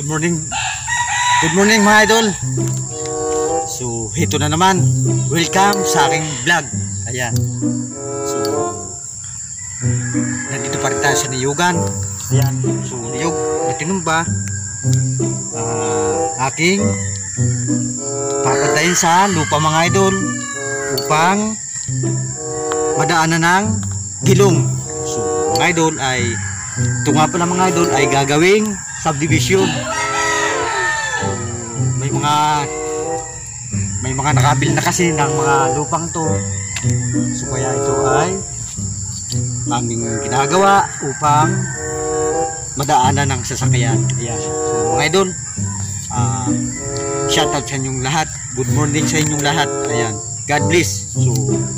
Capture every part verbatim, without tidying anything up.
good morning. Good morning mga idol. So, ito na naman. Welcome sa aking vlog. Ayan. So, nandito pa rin tayo sa Niyugan. Ayan. So, Niyug, natinumba. Uh, aking papantayin sa lupa mga idol upang madaanan ng gilong. So, mga idol ay ito nga pala mga idol ay gagawing subdivision. May mga may mga nakabil na kasi ng mga lupang to. So kaya ito ay aming ginagawa upang madaanan ng sasakyan. Ayan. So mga idol, uh, shout out sa inyong lahat. Good morning sa inyong lahat. Ayan. God bless. So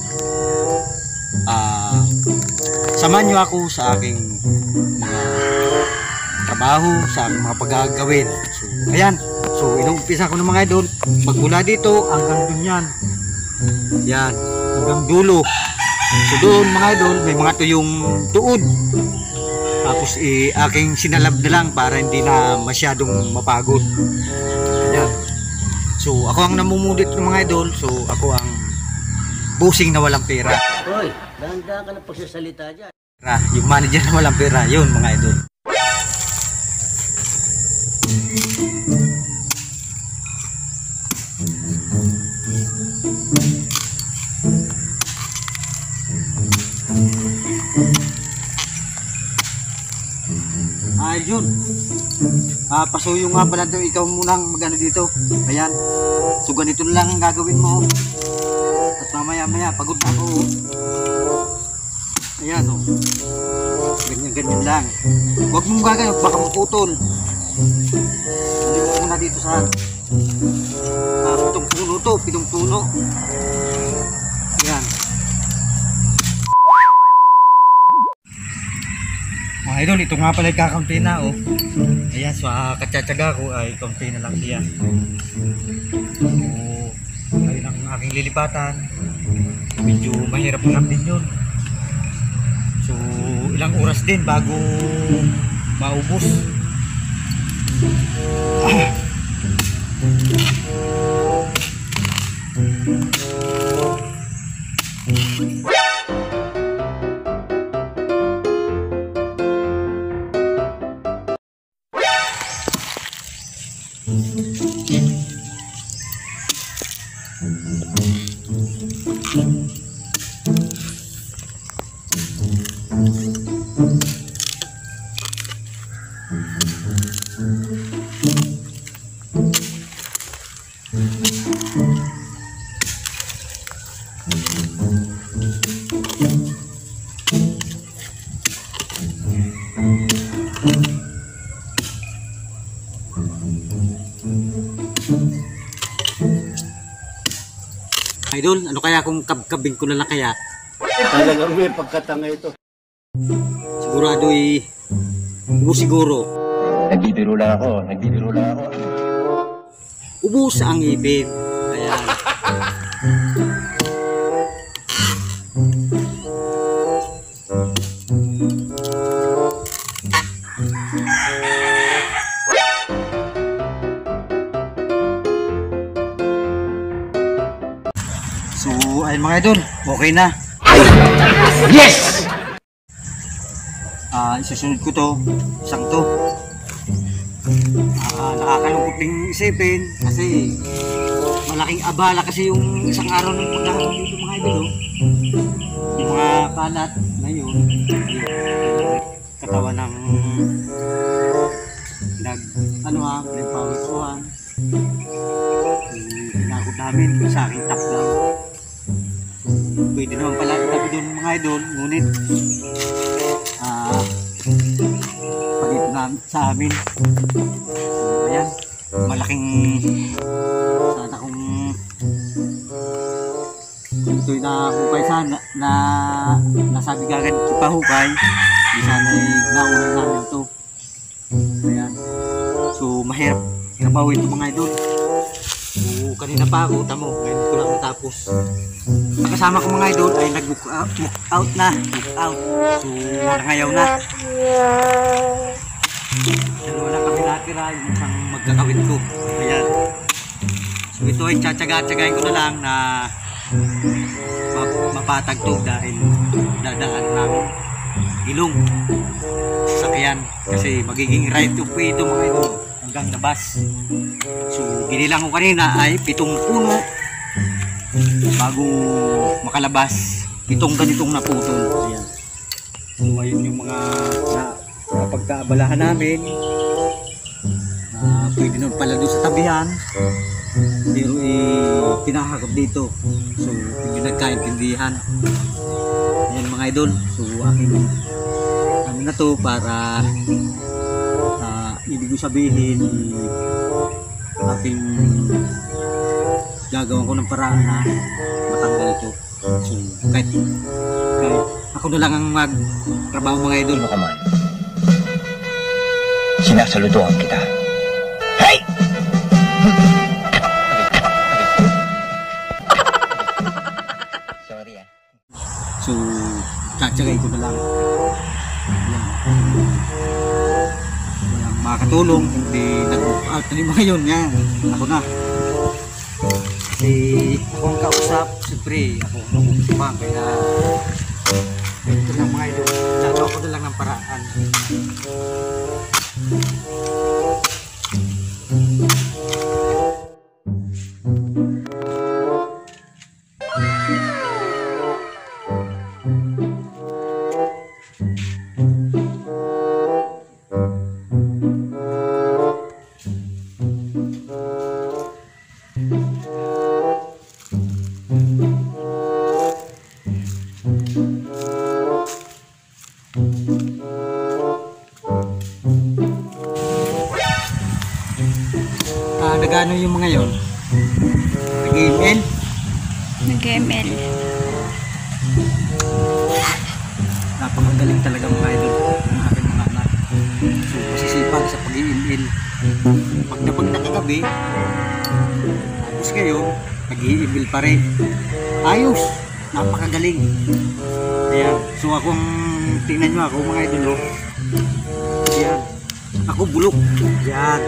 uh, samahan nyo ako sa aking mga trabaho, sa aking mga paggagawin. So ayan. So inuumpisa ko ng mga idol magmula dito hanggang dun yan. Yan, hanggang dulo. So doon mga idol may mga tuyong tuod. Tapos eh, aking sinalab na lang para hindi na masyadong mapagod. Yan. So ako ang namumulit ng mga idol. So ako ang bossing na walang pera. Hoy, dahan-dahan ka na pagsasalita dyan. Yung manager na walang pera, yun mga idol. Ah, yun. Ah, pasuyo nga pala ito. Ikaw munang magano dito. Ayan. So ganito lang ang gagawin mo. At mamaya maya pagod na ako. Ayan o. Oh. Ganyan ganyan lang. Huwag mong gagawin. Baka maputol. Hindi mo muna dito sa ah, pitong puno to. Pitong puno. Ayan. Mga idol, ito nga pala kakaunti na oh. Ayan, so uh, katsatsaga ko ay kaunti na lang siya. So, ayun ang aking lilipatan. Medyo mahirap lang din yun. So, ilang oras din bago maubos. Ah. Idol, ano kaya kung kabkabing ko na lang kaya? Talagang may pagkatanga ito. Sigurado eh, ubo siguro. Nagbibiro lang ako, nagbibiro lang ako. Ubus ang ipin. Ayan. So, ayun mga idol, okay na. Yes! Ah, uh, isusunod ko to, isang to. Uh, nakakalungkot ding isipin kasi malaking abala kasi yung isang araw ng pagkakaroon dito mga idol. Oh. Yung mga kalat ngayon, katawan ng nag, ano ha, pinagpawisuhan. Pinakot namin sa aking top down. Pwede naman pala itabi doon mga idol, ngunit ah uh, pagito na sa amin. So, ayan, malaking sana kung kung ito'y nakahukay sana na nasabi kagad ipahukay, di sana ay nauna namin ito. Ayan, so mahirap trabaho ito mga idol. So kanina pa ako, tamo, ngayon ko lang natapos. Kasama ko mga idol ay nag-book out, book out na, book out. So nangayaw na. Dalawa lang kami natira, yung isang magkakawit ko. Ayan. So ito ay tsatsaga-tsagain ko na lang na map- mapatag to dahil dadaan namin ilong sasakyan kasi magiging right of way ito mga ito hanggang labas. So binilang ko kanina ay pitong puno bago makalabas, pitong ganitong naputol. Ayan. So ayun yung mga na, na pagkaabalahan namin na pwede naman pala doon sa tabihan pero eh pinahakap dito, so hindi nagkaintindihan. Ayan mga idol, so aking ano na to para uh, ibig ko sabihin eh, aking gagawan ko ng paraan na matanggal ito. So kahit, kahit ako na lang ang magtrabaho mga idol. Sino ka man? Sinasaludoan kita. Hey! Sorry ah. So tsatsagay ko na lang. Ayan. Walang makakatulong, hindi nag-out na yung mga yun. Yan, ako na. Kasi ako ang kausap, siyempre ako ang nag-uusapang. Kaya ito lang mga idol, gagawa ko na lang ng paraan. Ah, nagano yung mga yon? Nag-M L? Nag-M L. Napakagaling talaga mga idol ng aking mga anak. So, masisipag sa pag-M L. Pag napag nakagabi, tapos ngayon, nag-M L pa rin. Ayos! Napakagaling. Ayan. So, akong, tingnan nyo ako mga idol. Oh. Ayan. Ako bulok. Ayan.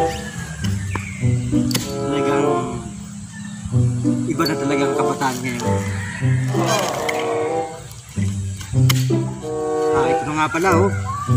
Talagang iba na talaga ang kabataan ngayon. Ah, ito na nga pala oh.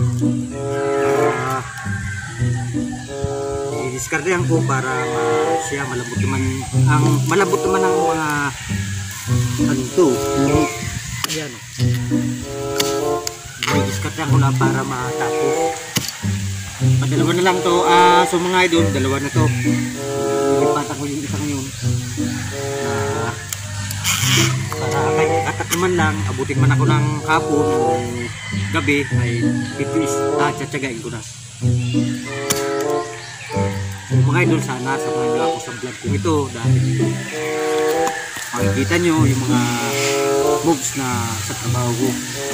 Ah, i-discardehan ko para ma siya malambot naman ang malambot naman ang mga ano to. Ayan. I-discardehan ko lang para matapos. Padalawa na lang to. Ah, so mga idol, dalawa na to. Ilipatan ko yung isa ngayon. Ah, para kahit katat naman lang, abutin man ako ng hapon o gabi, ay pipis, ah, tsatsagain ko na. So mga idol, sana samahan nyo ako sa vlog ko ito dahil makikita nyo yung mga moves na sa trabaho ko.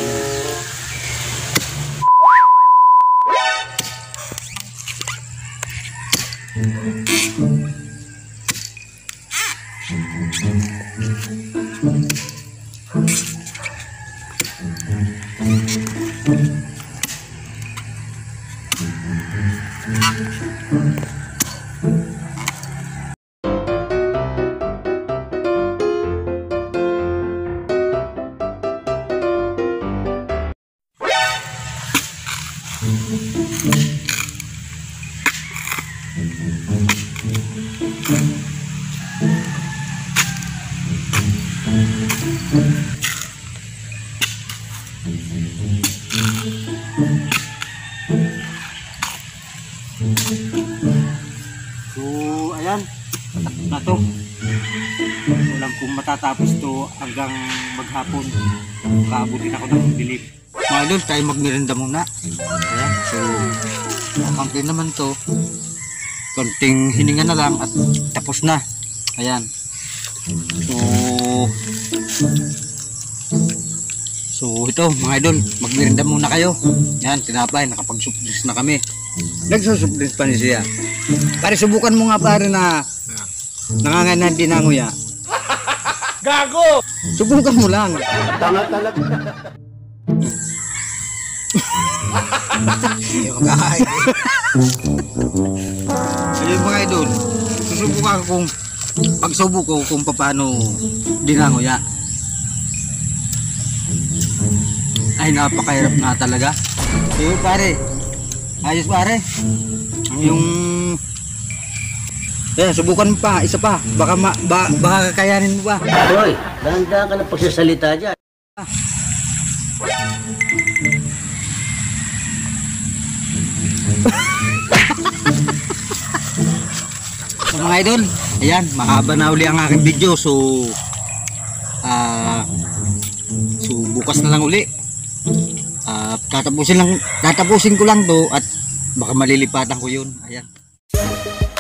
So, ayan. Matapos na to. Walang kung matatapos to hanggang maghapon. Kaabutin ako ng dilim. Mga idol, tayo magmerenda muna. Ayan. So, kaunti naman to. Konting hininga na lang at tapos na. Ayan. So, so ito mga idol, magmerenda muna kayo. Yan, tinapay, nakapag-suplis na kami. Nagsusuplis pa ni siya. Pare, subukan mo nga pare na nanganganan din ang nguya. Gago! Subukan mo lang. Tanga talaga. Hindi ako kakain. Ayun mga idol, susubukan ko kung pagsubok ko kung paano dinangoya. Ay, napakahirap nga talaga. Ayun pare, ayos pare. Yung eh, subukan mo pa, isa pa. Baka ma, ba, baka kakayanin mo pa. Hoy, dahan-dahan ka na pagsasalita dyan. So mga idol, ayan, mahaba na uli ang aking video. So ah so bukas na lang uli. Ah, tatapusin lang, tatapusin ko lang 'to at baka malilipatan ko 'yun. Ayan.